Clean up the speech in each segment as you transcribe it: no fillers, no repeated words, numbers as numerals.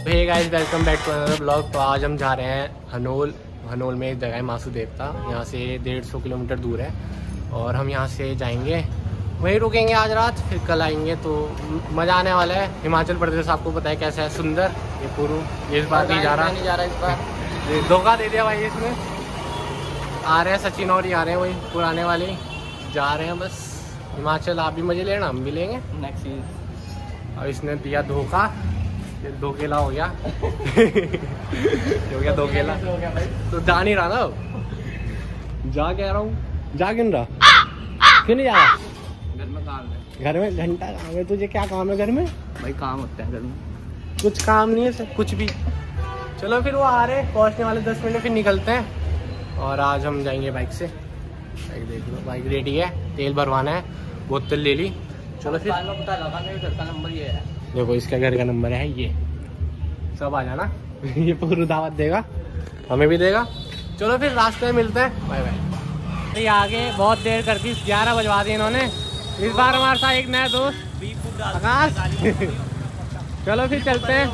Hey guys, welcome back to another blog. तो आज हम जा रहे हैं हनोल में एक जगह है मासू देवता, यहाँ से 150 किलोमीटर दूर है और हम यहाँ से जाएंगे, वहीं रुकेंगे आज रात, फिर कल आएंगे। तो मज़ा आने वाला है। हिमाचल प्रदेश आपको पता है कैसा है, सुंदर। ये पूरू इस बार नहीं जा रहा इस बार धोखा दे दिया भाई इसने। आ रहे हैं सचिन और ही आ रहे हैं, वही पुराने वाले जा रहे हैं बस हिमाचल। आप भी मज़े लेना, हम भी लेंगे नेक्स्ट ईयर। और इसने दिया धोखा, दो केला हो गया हो गया दो केला, तो जा नहीं रहा ना, जा कह रहा हूँ, जा क्यों रहा, क्यों नहीं जा रहा? घर में काम है, घर में घंटा काम है। तुझे क्या काम है घर में? भाई काम होता है घर में, कुछ काम नहीं है सर, कुछ भी। चलो फिर वो आ रहे पहुँचने वाले 10 मिनट, फिर निकलते हैं। और आज हम जाएंगे बाइक से। बाइक देख लो, बाइक रेडी है, तेल भरवाना है, बोतल ले ली। चलो फिर पता लगा मेरे घर का नंबर ये है, देखो इसका घर का नंबर है ये। सब आ जाना ये पूरी दावत देगा, हमें भी देगा। चलो फिर रास्ते में मिलते हैं, बाय बाय। ये आगे बहुत देर कर दी, 11 बजवा दी इन्होंने। इस बार हमारे साथ एक नया दोस्त आकाश चलो फिर चलते हैं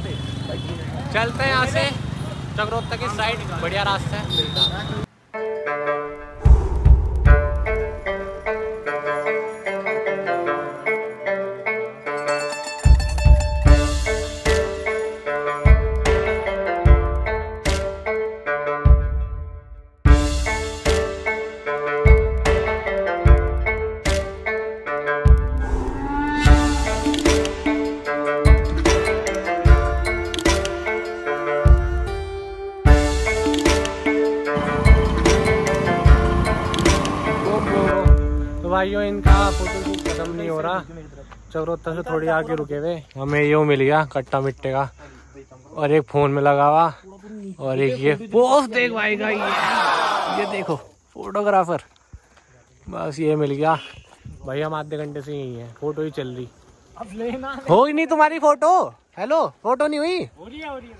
यहाँ से चक्रोत्ता की साइड, बढ़िया रास्ता है, मिलता है। भाइयों इनका फोटो शूट खत्म नहीं हो रहा, चक्रोत्ता से थोड़ी आगे रुके हुए हमें यो मिल गया कट्टा मिट्टे का, और एक फोन में लगा हुआ, और एक ये पोस्ट देख भाई का, ये देखो फोटोग्राफर, बस ये मिल गया भाई। हम आधे घंटे से यही है, फोटो ही चल रही, अब लेना हो ही नहीं तुम्हारी फोटो। हेलो, फोटो नहीं हुई, हो रही है।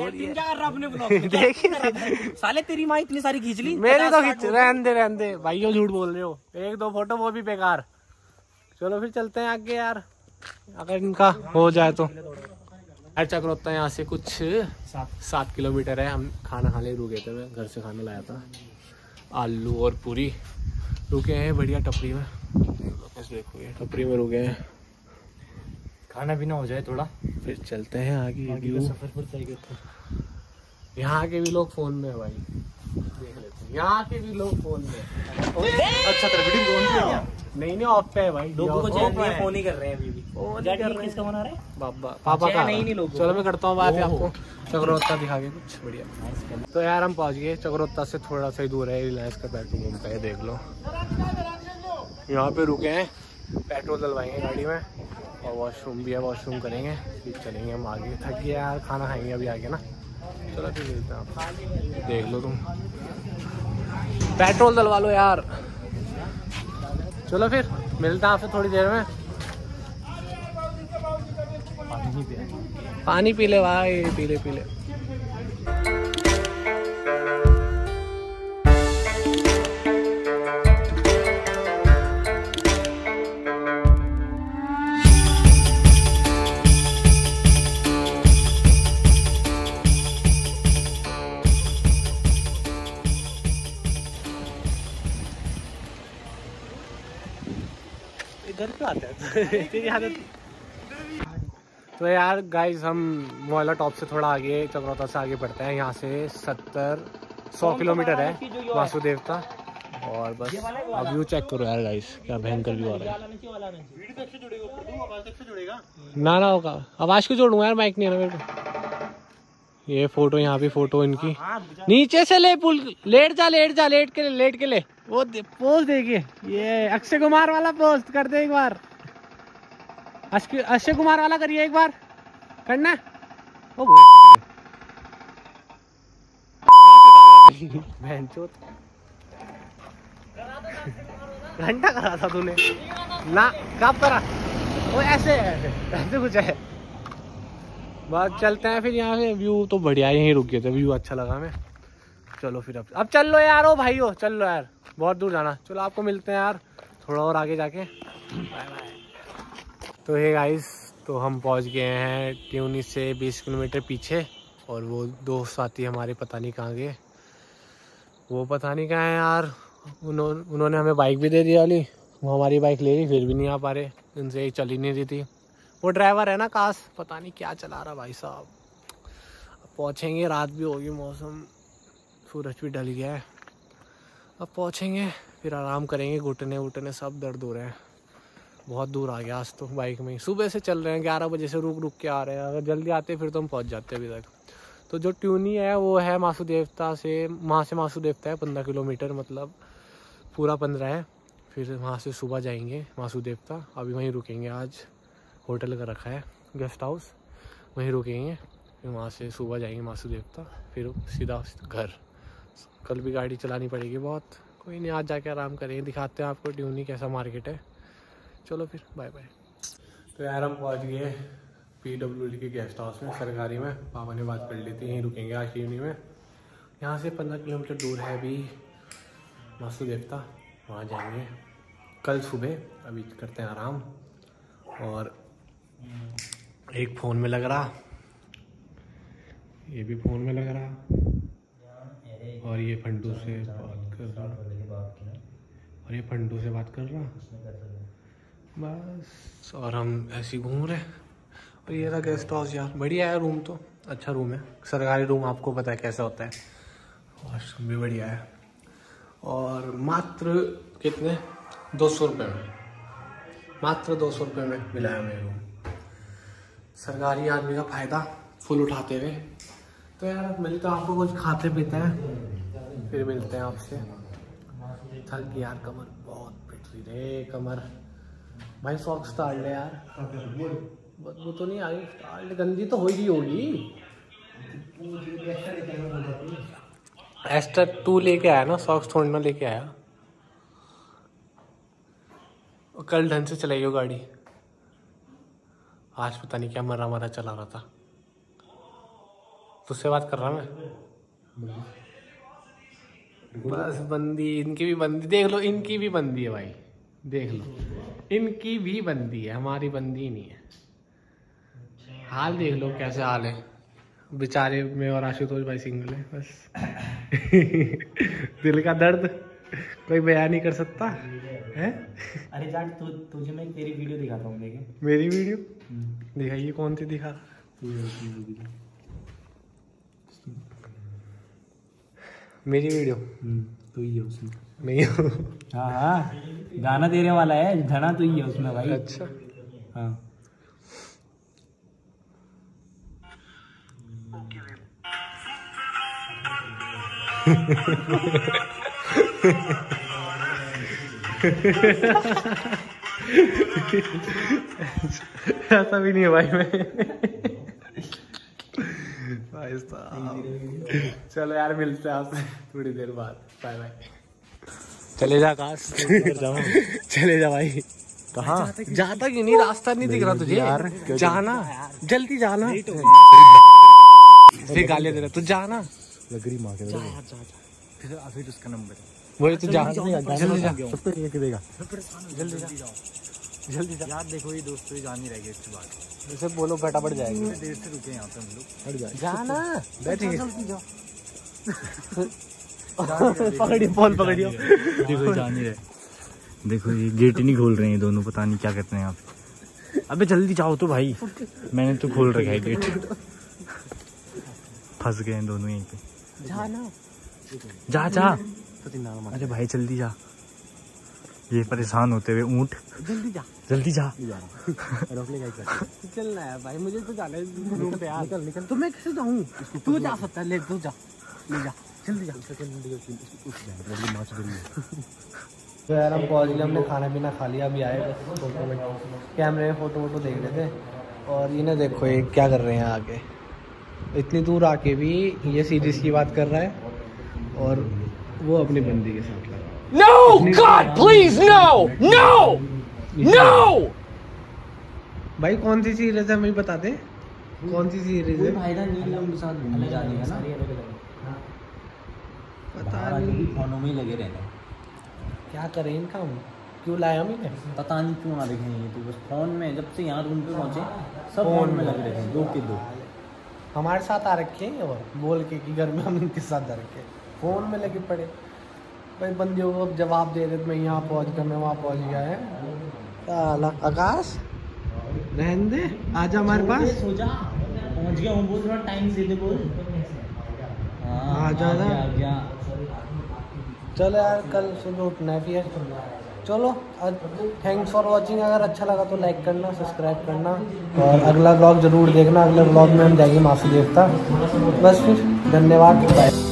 साले तेरी माँ इतनी सारी खींच ली, मेरी तो खींच, रहने दे भाइयों, झूठ बोल रहे हो। एक दो फोटो वो भी बेकार। चलो फिर चलते हैं आगे यार, अगर इनका हो जाए तो। चक्रोत्ता यहाँ से कुछ 7 किलोमीटर है। हम खाना खाने रुके थे, मैं घर से खाना लाया था, आलू और पूरी। रुके हैं बढ़िया टपरी में, देखो ये टपरी में रुके हैं, खाना पीना हो जाए थोड़ा, फिर चलते हैं आगे का सफर पर तय करते हैं। यहाँ के भी लोग फोन में है भाई, देख लेते हैं। यहाँ के भी लोग फोन में है। अच्छा नहीं ऑफ पे है भाई, लोगों को फोन ही कर रहे हैं अभी भी। किसका फोन आ रहा है? पापा का। नहीं लोग। चलो मैं करता हूँ बात आपको चक्रोत्ता दिखा के कुछ बढ़िया। तो यार हम पहुँच गए चक्रोत्ता से, थोड़ा सा ही दूर है रिलायंस का पेट्रोल पंप है, देख लो। यहाँ पे रुके हैं, पेट्रोल डलवाएंगे गाड़ी में, और वॉशरूम भी है, वॉशरूम करेंगे, फिर चलेंगे हम आगे। थक गया यार, खाना खाएंगे अभी आगे ना। चलो फिर मिलते हैं, आप देख लो तुम, पेट्रोल डलवा लो यार। चलो फिर मिलते हैं आपसे थोड़ी देर में। पानी पी ले भाई, पी ले। घर पे आते हैं तेरी आदत। तो यार गाइस, हम मोहल्ला टॉप से थोड़ा आगे, चक्रोत्ता से आगे बढ़ते हैं। यहाँ से 100 किलोमीटर है मासू देवता। और बस अब व्यू चेक करो यार गाइस, क्या भयंकर व्यू आ रहा है। ना होगा, आवाज क्यों जोड़ूंगा यार, माइक नहीं है ना मेरे को। ये फोटो, यहाँ भी फोटो इनकी, नीचे से ले पुल, लेट के ले। वो पोस्ट देखिए, ये अक्षय कुमार वाला पोस्ट कर दे एक बार, अक्षय कुमार वाला करिए एक बार, करना। ओ घंटा करा था तूने ना, कब करा? वो ऐसे कुछ है। बस चलते हैं फिर। यहाँ से व्यू तो बढ़िया, यहीं रुक गए थे, व्यू अच्छा लगा हमें। चलो फिर अब चल लो यार, ओ भाइयों चल लो यार, बहुत दूर जाना। चलो आपको मिलते हैं यार थोड़ा और आगे जाके, बाय बाय। तो हे गाइस, तो हम पहुंच गए हैं ट्यूनी से 20 किलोमीटर पीछे, और वो दो साथी हमारे पता नहीं कहाँ गए, वो पता नहीं कहाँ है यार। उन्होंने हमें बाइक भी दे दी वाली, वो हमारी बाइक ले ली, फिर भी नहीं आ पा रहे, उनसे ही चल ही नहीं रही थी। वो ड्राइवर है ना काश, पता नहीं क्या चला रहा भाई साहब। अब पहुँचेंगे, रात भी होगी, मौसम सूरज भी ढल गया है। अब पहुँचेंगे, फिर आराम करेंगे, घुटने वुटने सब दर्द हो रहे हैं। बहुत दूर आ गया आज तो बाइक में ही, सुबह से चल रहे हैं, 11 बजे से रुक रुक के आ रहे हैं। अगर जल्दी आते फिर तो हम पहुँच जाते अभी तक। तो जो ट्यूनी है वो है मासूदेवता से, वहाँ से मासूदेवता है 15 किलोमीटर, मतलब पूरा 15 है। फिर वहाँ से सुबह जाएंगे मासूदेवता, अभी वहीं रुकेंगे। आज होटल का रखा है गेस्ट हाउस, वहीं रुकेंगे। फिर वहाँ से सुबह जाएंगे मासूदेवता, फिर सीधा घर। कल भी गाड़ी चलानी पड़ेगी बहुत, कोई नहीं, आज जाके आराम करेंगे। दिखाते हैं आपको ट्यूनी कैसा मार्केट है। चलो फिर बाय बाय। तो यार हम पहुँच गए PWD के गेस्ट हाउस में, सरकारी में। पापा ने बात कर ली थी, यहीं रुकेंगे आज ट्यूनी में। यहाँ से 15 किलोमीटर दूर है अभी मासूदेवता, वहाँ जाएंगे कल सुबह। अभी करते हैं आराम। और एक फ़ोन में लग रहा, ये भी फ़ोन में लग रहा, और ये फंडू से बात कर रहा, और ये फंडू से बात कर रहा बस। और हम ऐसे ही घूम रहे। और ये रहा गेस्ट हाउस यार, बढ़िया है रूम, तो अच्छा रूम है। सरकारी रूम आपको पता है कैसा होता है, वॉशरूम भी बढ़िया है। और मात्र कितने 200 रुपये में, मात्र 200 रुपये में मिला है हमें रूम। सरकारी आदमी का फ़ायदा फुल उठाते हुए। तो यार मिलता आपको कुछ खाते पीते हैं, फिर मिलते हैं आपसे। थक यार, कमर बहुत पिट रही रे कमर। भाई सॉक्स डाल ले यार, वो तो नहीं आ रही, गंदी तो हो ही होगी। एक्स्ट्रा 2 लेके आया ना, सॉक्स थोड़ी ना लेके आया। और कल ढंग से चलाइयो गाड़ी, आज पता नहीं क्या मरा मरा चला रहा था। तुझसे बात कर रहा मैं बस। बंदी, इनकी भी बंदी देख लो, इनकी भी बंदी है भाई, देख लो, इनकी भी बंदी है, हमारी बंदी नहीं है। हाल देख लो कैसे हाल है बेचारे में। और आशुतोष भाई सिंगल है बस। दिल का दर्द कोई बयान नहीं कर सकता है। अरे जान, तुझे मैं तेरी वीडियो दिखाता हूँ, देखे मेरी वीडियो दिखाइए, कौन सी दिखा? मेरी वीडियो तू ही है उसमें, मैं ही हूँ। हाँ हाँ, गाना देने वाला है धना, तू ही है उसमें भाई। अच्छा हाँ ऐसा भी नहीं है भाई मैं। भाई साहब चलो यार, मिलते हैं आपसे थोड़ी देर बाद, बाय बाय। चले जा आकाश, चले जा भाई। कहाँ जाता क्यों नहीं? रास्ता नहीं दिख रहा तुझे यार, जाना जल्दी जाना। फिर गालियां दे रहा, तू जाना। लगरी माँ के फिर उसका नंबर बोले तू जा, जल्दी जा, देगा जल्दी जा। यार देखो ये दोस्तों ही जान नहीं रहेगी इसके बाद। जैसे बोलो फटाफट जाएगी। देर से रुके यहाँ पे हम लोग, हट जाए जाना, बैठिए। पकड़िए, फोन पकड़ियो। देखो जान नहीं रहे, देखो ये गेट ही नहीं खोल रहे हैं दोनों, पता नहीं क्या करते हैं यहाँ पे। अबे जल्दी जाओ तो भाई, मैंने तो खोल रखा है गेट। फंस गए हैं दोनों यहीं पे। जाना, जा जा, अरे भाई जल्दी जा। ये परेशान होते हुए ऊँट, जल्दी जा, जल्दी जा। चलना है भाई, मुझे तो जाना है रूम पे यार। निकल निकल, तो मैं कैसे जाऊँ? तू जा सकता है, ले तू जा, ले जा, जल्दी जा। तो यार हम पहुँच गए, हमने खाना पीना खा लिया, अभी आए बस फोटो में, कैमरे में फोटो वोटो देख रहे थे। और ये ना देखो ये क्या कर रहे हैं आके, इतनी दूर आके भी ये सीरीज की बात कर रहा है, और वो अपनी बंदी के साथ लगा। No, God, please, no, no, no. भाई कौन सी सीरीज है मुझे बता दे, कौन सी सीरीज है? फायदा नहीं है, उनके साथ घूमने जाने का ना, पता नहीं, फोनों में ही लगे रहते हैं। क्या करें इनका हम, क्यों लाया हम इन्हें? पता नहीं क्यों आ रहे हैं ये तो, बस फोन में जब से यहाँ रूम पे पहुंचे सब फोन में लग रहे हैं, 2 के 2। हमारे साथ आ रखे हैं और बोल के कि घर में हम इनके साथ आ रखे हैं, फोन में लगे पड़े। भाई बंदियों को जवाब दे रहे थे, मैं यहाँ पहुँच गया, मैं वहाँ पहुँच गया है। साला आकाश रहने दे, आजा हमारे पास। सो जा, पहुंच गया हूँ, बोल थोड़ा टाइम से दे बोल। आ जा ना। आ गया। चलो यार कल सुबह उठना है फिर। चलो थैंक्स फॉर वॉचिंग। अगर अच्छा लगा तो लाइक करना, सब्सक्राइब करना और अगला ब्लॉग जरूर देखना। अगले ब्लॉग में हम जाएंगे मासी देवता। बस फिर धन्यवाद, बाय।